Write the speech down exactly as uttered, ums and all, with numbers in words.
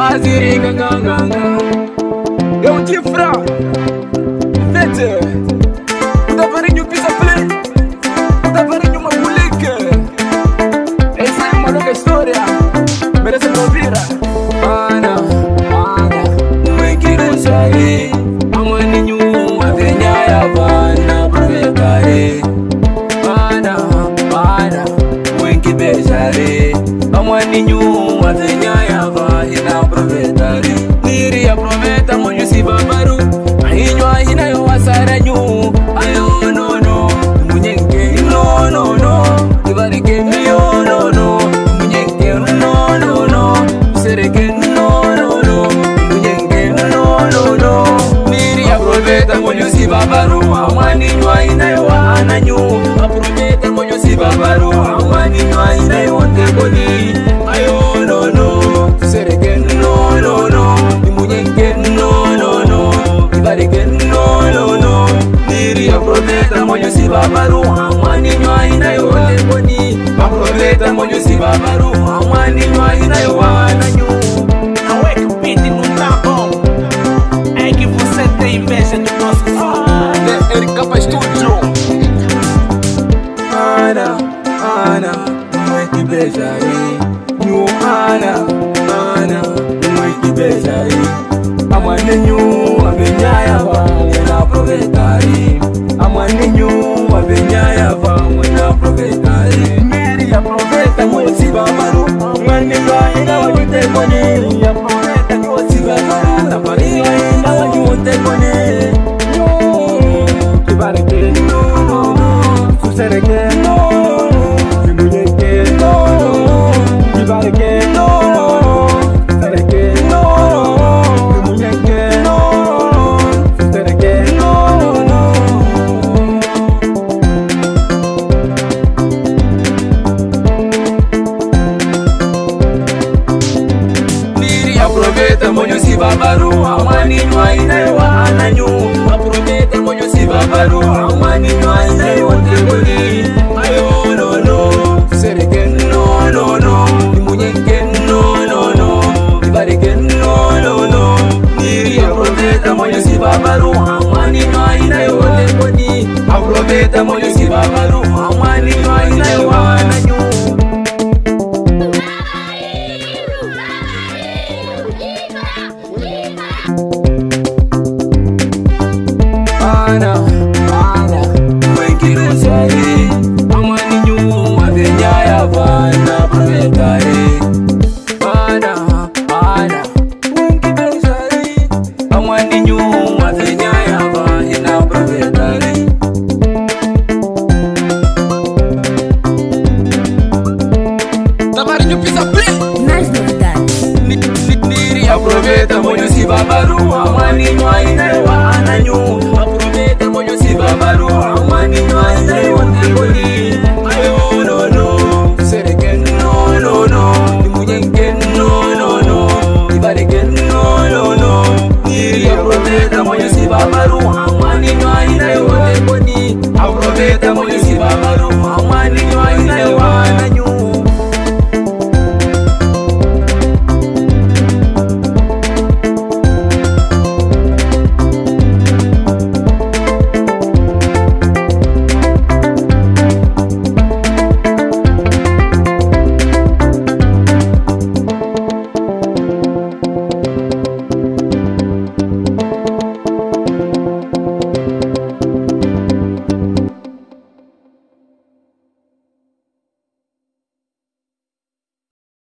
Aziri ganganga eu te fra Vete Tavarinho pisa play Tavarinho uma moleque. Essa é uma longa história, merece uma vira. Ana, Ana, mãe que não sai. Amaninho, a venha e a vana aproveitarei. Ana, Ana, mãe que beijarei. Amaninho, a venha e a vana aproveitarei. Niri aproveita, monho se babaru. Ainho, ainda eu assaranho. Ayo, no, no, munhengue, no, no, no. Tibarike, no, no, no. Munhengue, no, no, no. Sereke, no, no, no. Munhengue, no, no, no. Niri aproveita, monho se babaru. Amaninho, ainda eu ananho. Aproveita, monho se babaru. Amaninho, ainda eu anteboni. Ayo, no, no. Sereke, no, no, no. Munhengue, no, no, no. Tibarike, no, no, no. Niri aproveita, monho se babaru. Amaninho, ainda eu anteboni. Aproveita, monho se babaru. Amaninho, ainda eu ananho. Não é que o beat não tá bom, é que você tem inveja do nosso som. É Erika para estúdio. Ana, Ana, mãe que beijarei. No Ana, Ana, mãe que beijarei. Amaninho, a venha e a vão, aproveitarei. Amaninho, a venha e a vão, aproveitarei. Miri, aproveita, monho se babaru. Amaninho, ainda hoje te boni. Aproveita, monho se babaru. Tavarinho, ainda hoje um te boni. No, Tibarike, no, no, no. Susereke, no, no. Munhengue, no, no. Tibarike, no, no. Susereke, no, no. Munhengue, no, no. Susereke, no, no. Niri aproveita, monho se babaru. Amaninho, ainda eu ananho. Aproveita, monho se babaru. Amaninho, ainda eu anteboni. Ayo, no, no. Sereke, no, no, no. Munhengue, no, no, no. Tibarike, no, no, no. Niri aproveita, monho se babaru. Amaninho, ainda eu anteboni. Aproveita, monho se babaru. Amaninho, ainda eu ananho. Ana, Ana, mãe que não sai. Amaninho, a venha e a vana aproveitarei. Ana, Ana, mãe que beijarei. Amaninho, a venha e a vana aproveitarei. Tavarinho pisa play. Mais novidades. Niri aproveita, monho se babaru. Amaninho, ainda eu ananho. Aproveita, monho se babaru. Amaninho, ainda eu anteboni.